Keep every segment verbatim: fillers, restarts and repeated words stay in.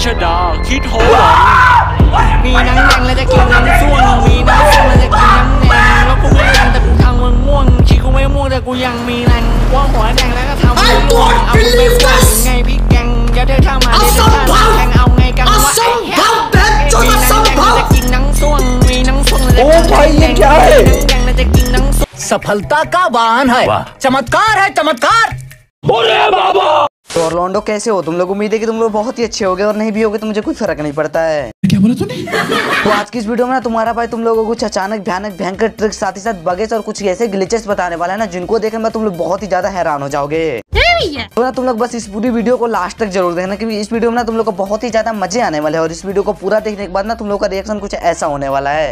ชดาคิดโหหวังมีนังแดงแล้วจะกินนังส้วงมีนังส้วงแล้วจะกินนังแดงแล้วกูไม่แรงแต่กูทำมึงม่วงขี้กูไม่ม่วงแต่กูยังมีแรงว่าหัวแดงแล้วก็ทำมึงม่วงเอากูไม่ม่วงไงพี่แกงอย่าเดินทางมาเดินทางแกงเอาไงกันวะไอ้เหี้ยมีนังแดงแล้วจะกินนังส้วงมีนังส้วงแล้วจะกินนังแดงนังแดงแล้วจะกินนังส้วง सफलता का वाहन है चमत्कार है चमत्कार। तो ऑर्लैंडो कैसे हो तुम लोग? उम्मीद है कि तुम लोग बहुत ही अच्छे होगे और नहीं भी होगे तो मुझे कोई फर्क नहीं पड़ता है। क्या बोला तूने? तो आज की इस वीडियो में ना तुम्हारा भाई तुम लोगों को कुछ अचानक भयानक भयंकर ट्रिक्स साथ ही साथ बगेस और कुछ ऐसे ग्लिचेस बताने वाला है ना जिनको देखकर मैं तुम लोग बहुत ही ज्यादा हैरान हो जाओगे। तो ना तुम लोग बस इस पूरी वीडियो को लास्ट तक जरूर देखना क्योंकि इस वीडियो में ना तुम लोग को बहुत ही ज्यादा मजे आने वाले हैं और इस वीडियो को पूरा देखने के बाद ना तुम लोग का रिएक्शन कुछ ऐसा होने वाला है।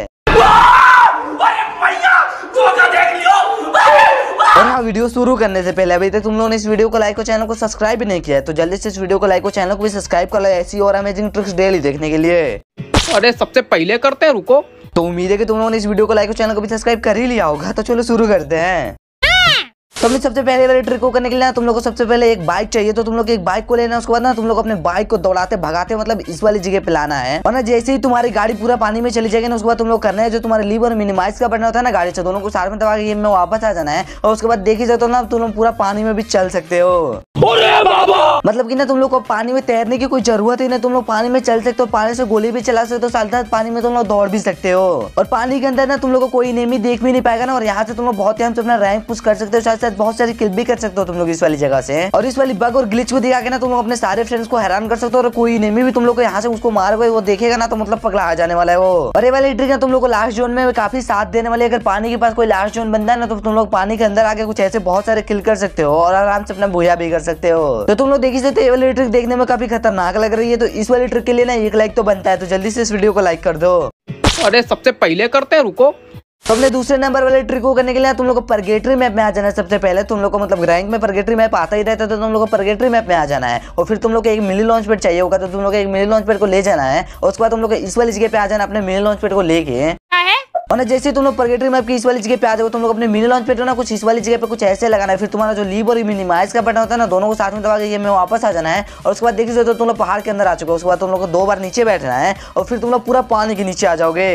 और हाँ, वीडियो शुरू करने से पहले अभी तक तुम लोगों ने इस वीडियो को लाइक और चैनल को सब्सक्राइब भी नहीं किया है तो जल्दी से इस वीडियो को लाइक और चैनल को भी सब्सक्राइब कर लो ऐसी और अमेजिंग ट्रिक्स डेली देखने के लिए। अरे सबसे पहले करते हैं रुको। तो उम्मीद है कि तुम लोगों ने इस वीडियो को लाइक और चैनल को भी सब्सक्राइब कर ही लिया होगा तो चलो शुरू करते हैं। तो हमने सबसे पहले वाले ट्रिक को करने के लिए तुम लोग को सबसे पहले एक बाइक चाहिए तो तुम लोग एक बाइक को लेना उसके बाद ना तुम लोग अपने बाइक को दौड़ाते भगाते मतलब इस वाली जगह पे लाना है और ना जैसे ही तुम्हारी गाड़ी पूरा पानी में चली जाएगी ना उसके बाद तुम लोग करना है जो तुम्हारे लीवर मिनिमाइज का बटन होता है ना गाड़ी से दोनों को साथ में दबा के में वापस आ जाना है और उसके बाद देखी जाए तो ना तुम लोग पूरा पानी में भी चल सकते हो। मतलब कि ना तुम लोग को पानी में तैरने की कोई जरूरत ही नहीं, तुम लोग पानी में चल सकते हो, पानी से गोली भी चला सकते हो, साथ साथ पानी में तुम लोग दौड़ भी सकते हो और पानी के अंदर ना तुम लोग को कोई नेमी देख भी नहीं पाएगा ना और यहाँ से तुम लोग बहुत ही अपना रैंक पुश कर सकते हो, साथ साथ बहुत सारी किल भी कर सकते हो तुम लोग इस वाली जगह से। और इस वाली बग और ग्लिच को दिखा के ना तुम लोग अपने सारे फ्रेंड्स को हैरान कर सकते हो और कोई नेमी भी तुम लोग को यहाँ से उसको मारोगे वो देखेगा ना तो मतलब पगला आ जाने वाला है वो। और ये वाली ट्रिक ना तुम लोग को लास्ट जोन में काफी साथ देने वाली है। अगर पानी के पास कोई लास्ट जोन बनता है ना तो तुम लोग पानी के अंदर आके कुछ ऐसे बहुत सारे किल कर सकते हो और आराम से अपना भूया भी कर सकते हो। तो तुम लोग देखी सकते हो ये वाली ट्रिक देखने में काफी खतरनाक लग रही है तो इस वाली ट्रिक के लिए ना एक लाइक तो बनता है तो जल्दी से इस वीडियो को लाइक कर दो। अरे सबसे पहले करते हैं रुको। तो अपने दूसरे नंबर वाले ट्रिक को करने के लिए तुम लोग को परगेटरी मैप में आ जाना है। सबसे पहले तुम लोग को मतलब रैंक में परगेटरी मैप आता ही रहता है तो तुम लोग को परगेटरी मैप में आ जाना है और फिर तुम लोग को एक मिनी लॉन्च पैड चाहिए होगा तो तुम लोग एक मिनी लॉन्च पैड को ले जाना है और उसके बाद तुम लोग इस वाली जगह पे आ जाना अपने मिनी लॉन्च पैड को लेके और ना जैसे तुम लोग परगेटरी मैप की इस वाली जगह पे आ जाओ तुम लोग अपने मिनी लॉन्च पैड ना कुछ इस वाली जगह पे कुछ ऐसे लगाना है। फिर तुम्हारा जो लीव और मिनिमाइज का बटन होता है ना दोनों को साथ में दबा के ये में वापस आ जाना है और उसके बाद देखिए तो तुम लोग पहाड़ के अंदर आ चुके हो। उसके बाद तुम लोग को दो बार नीचे बैठना है और फिर तुम लोग पूरा पानी के नीचे आ जाओगे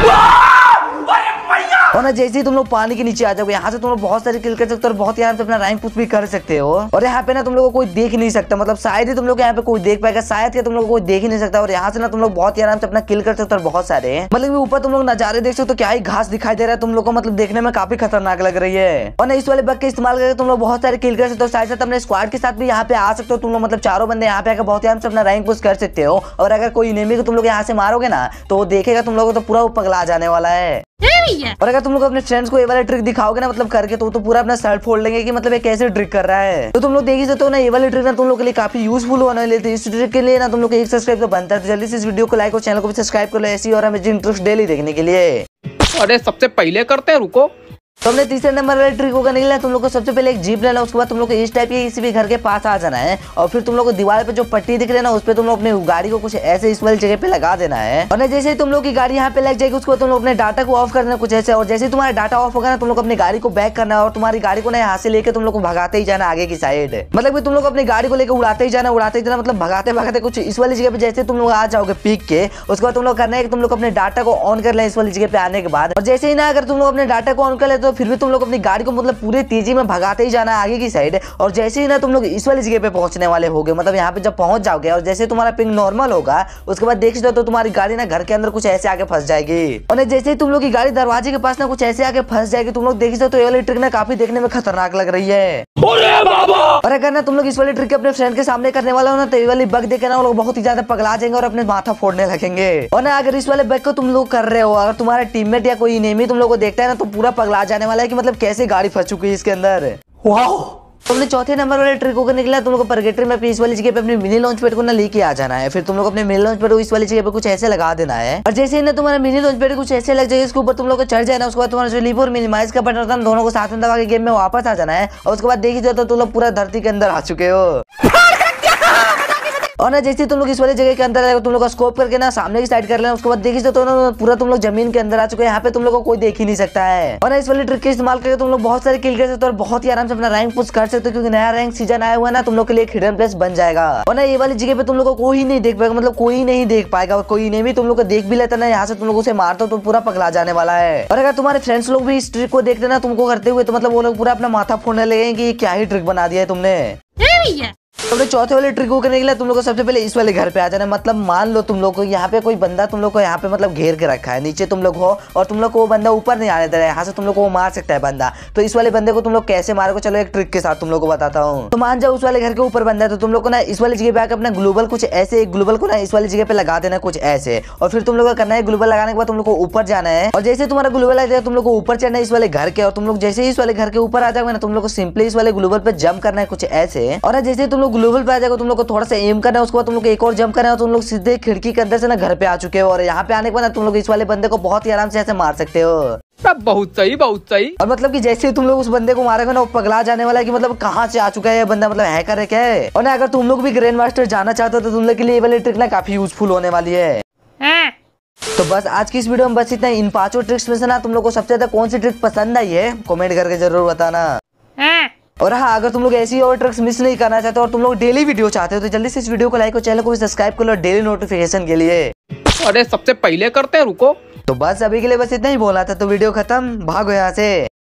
और ना जैसे ही तुम लोग पानी के नीचे आ जाओगे यहाँ से तुम लोग बहुत सारे किल कर सकते हो और बहुत ही आराम से अपना रैंक पुश भी कर सकते हो। और यहाँ पे ना तुम लोग को कोई देख नहीं सकता, मतलब शायद ही तुम लोग यहाँ पे कोई देख पाएगा, शायद कि तुम लोग को कोई देख ही नहीं सकता। और यहाँ से ना तुम लोग बहुत ही आराम से अपना किल कर सकते हो। बहुत सारे मतलब ऊपर तुम लोग नजारे देख सकते हो, क्या ही घास दिखाई दे रहा है तुम लोग को, मतलब देखने में काफी खतरनाक लग रही है। और ना इस वाले बग के इस्तेमाल करके तुम लोग बहुत सारे किल कर सकते हो। साथ साथ अपने स्क्वाड के साथ भी यहाँ पे आ सकते हो तुम लोग, मतलब चारों बंदे यहाँ पे आकर बहुत ही आराम से अपना रैंक पुश कर सकते हो। और अगर कोई एनिमी को तुम लोग यहाँ से मारोगे ना तो वो देखेगा तुम लोग तो पूरा पगला जाने वाला है। और अगर तुम लोग अपने फ्रेंड्स को ये वाला ट्रिक दिखाओगे ना मतलब करके तो तो पूरा अपना शर्ट फोड़ लेंगे कि मतलब ये कैसे ट्रिक कर रहा है। तो तुम लोग देख ही सकते हो ना ये वाली ट्रिक ना तुम लोग के लिए काफी यूजफुल होने वाली है। इस ट्रिक के लिए ना तुम लोग एक सब्सक्राइब तो बनता है तो जल्दी से इस वीडियो को लाइक और चैनल को भी सब्सक्राइब कर लो ऐसी और अमेजिंग ट्रिक्स डेली देखने के लिए। अरे सबसे पहले करते हैं रुको। तो हमने तीसरे नंबर वाले ट्रिक को करने के लिए तुम लोग को सबसे पहले एक जीप लेना, उसके बाद तुम लोग को इस टाइप के किसी भी घर के पास आ जाना है और फिर तुम लोग को दीवार पे जो पट्टी दिख रही है ना उस पे तुम लोग अपनी गाड़ी को कुछ ऐसे इस वाली जगह पे लगा देना है। और जैसे ही तुम लोग की गाड़ी यहाँ पे लग जाएगी उसको तुम लोग अपने डाटा को ऑफ कर देना कुछ ऐसे। और जैसे ही तुम्हारा डाटा ऑफ होगा ना तुम लोग अपनी गाड़ी को बैक करना है और तुम्हारी गाड़ी को ना यहाँ से लेकर तुम लोग को भगाते ही जाना आगे की साइड। मतलब तुम लोग अपनी गाड़ी को लेकर उड़ाते ही जाना उड़ाते ही जाना मतलब भगाते भगाते कुछ इस वाली जगह पे जैसे तुम लोग आ जाओगे पीक के उसके बाद तुम लोग करना है कि तुम लोग अपने डाटा को ऑन कर ले इस वाली जगह पे आने के बाद। और जैसे ही ना अगर तुम लोग अपने डाटा को ऑन कर ले तो फिर भी तुम लोग अपनी गाड़ी को मतलब पूरे तेजी में भगाते ही जाना आगे की साइड। और जैसे ही ना तुम लोग इस वाली जगह पे पहुंचने वाले होगे मतलब यहाँ पे जब पहुंच जाओगे और जैसे तुम्हारा पिंग नॉर्मल होगा उसके बाद देख सकते तो तुम्हारी गाड़ी ना घर के अंदर कुछ ऐसे आके फंस जाएगी। और जैसे ही तुम लोग की गाड़ी दरवाजे के पास ना कुछ ऐसे आके फंस जाएगी तुम लोग देख सकते तो ये वाली ट्रिक ना काफी देखने में खतरनाक लग रही है। और अगर ना तुम लोग इस वाली ट्रिक अपने फ्रेंड के सामने करने वाला हो ना तो ये वाली बग देखे ना वो लोग बहुत ही ज्यादा पगला जाएंगे और अपने माथा फोड़ने लगेंगे। और ना अगर इस वाले बग को तुम लोग कर रहे हो अगर तुम्हारा टीममेट या कोई एनिमी तुम लोग को देखता है ना तो पूरा पगला जाने वाला है कि मतलब कैसे गाड़ी फंस चुकी है इसके अंदर। वाओ। तुमने चौथे नंबर वाले ट्रिक को करने के लिए तुम लोग को परगेटरी में इस वाली जगह पे अपनी मिनी लॉन्च पैड को ना लेके आ जाना है। फिर तुम लोग अपने मिनी लॉन्च पैड को इस वाली जगह पे कुछ ऐसे लगा देना है और जैसे ही ना तुम्हारा मिनी लॉन्च पैड कुछ ऐसे लग जाएगा इसके ऊपर तुम लोग को चढ़ जाना। उसके बाद तुम्हारा जो लीव और मिनिमाइज का बटन होता है दोनों को साथ में दबा के गेम में वापस आ जाना है और उसके बाद देखिए तो तुम लोग पूरा धरती के अंदर आ चुके हो। और ना जैसे तुम लोग इस वाली जगह के अंदर आएगा, तुम लोग का स्कोप करके ना सामने की साइड कर लेना। उसके बाद देखिए तो ना पूरा तुम लोग जमीन के अंदर आ चुके हैं। यहाँ पे तुम लोग को कोई देख ही नहीं सकता है। और ना इस वाली ट्रिक का इस्तेमाल करके तुम लोग बहुत सारे किल कर सकते हो और बहुत ही आराम से अपना रैंक पुश कर सकते हो, क्योंकि नया रैंक सीजन आया हुआ है ना, तुम लोग के लिए एक हिडन प्लेस बन जाएगा। और ना ये वाली जगह पे तुम लोग को कोई नहीं देख पाएगा, मतलब कोई नहीं देख पाएगा, और कोई नहीं भी तुम लोग को देख भी लेता ना, यहाँ से तुम लोगों से मारता तो पूरा पगला जाने वाला है। और अगर तुम्हारे फ्रेंड्स लोग भी इस ट्रिक को देखते ना तुमको करते हुए, तो मतलब वो लोग पूरा अपना माथा फोड़ने लगेंगे कि क्या ही ट्रिक बना दिया है तुमने। तो चौथे वाले ट्रिक को करने के लिए तुम लोग को सबसे पहले इस वाले घर पे आ जाना है। मतलब मान लो तुम लोग को यहाँ पे कोई बंदा तुम लोग को यहाँ पे मतलब घेर के रखा है, नीचे तुम लोग हो और तुम लोग को वो बंदा ऊपर नहीं आने दे रहा है, यहाँ से तुम लोग को वो मार सकता है बंदा। तो इस वाले बंदे को तुम लोग कैसे मारोगे, चलो एक ट्रिक के साथ तुम लोग को बताता हूँ। तो मान जाओ उस वाले घर के ऊपर बंदा है, तो तुम लोग को ना इस वाली जगह पे आकर अपना ग्लोबल कुछ ऐसे ग्लोबल को ना इस वाली जगह पे लगा देना कुछ ऐसे, और फिर तुम लोग को करना है ग्लोबल लगाने के बाद तुम लोग को ऊपर जाना है। और जैसे तुम्हारा ग्लोबल आ जाएगा तुम लोग को ऊपर चढ़ना है इस वाले घर के, और तुम लोग जैसे ही इस वाले घर के ऊपर आ जाओगे ना, तुम लोग को सिंपली इस वाले ग्लोबल पे जंप करना है कुछ ऐसे। और जैसे तुम लोग ग्लोबल पे आ जाएगा तुम लोग को थोड़ा सा एम करना है, उसके बाद तुम लोग एक और जंप करना है, तुम लोग सीधे खिड़की के अंदर से ना घर पे आ चुके हो। और यहाँ पे आने के बाद तुम लोग इस वाले बंदे को बहुत ही आराम से ऐसे मार सकते हो। बहुत सही बहुत सही। और मतलब कि जैसे ही तुम लोग उस बंदे को मारेगा ना, वो पगला जाने वाला है कि मतलब कहाँ से आ चुका है ये बंदा, मतलब हैकर है क्या है। और ना अगर तुम लोग भी ग्रैंड मास्टर जाना चाहते हो तो तुम लोग के लिए ये वाली ट्रिक ना काफी यूजफुल होने वाली है। तो बस आज की इस वीडियो में बस इतना। इन पांचों ट्रिक्स में से ना तुम लोग को सबसे ज्यादा कौन सी ट्रिक पसंद आई है कमेंट करके जरूर बताना। और हाँ, अगर तुम लोग ऐसी और ट्रिक्स मिस नहीं करना चाहते और तुम लोग डेली वीडियो चाहते हो तो जल्दी से इस वीडियो को लाइक और चैनल को भी सब्सक्राइब कर लो डेली नोटिफिकेशन के लिए। अरे सबसे पहले करते हैं, रुको। तो बस अभी के लिए बस इतना ही बोला था, तो वीडियो खत्म, भागो यहाँ से।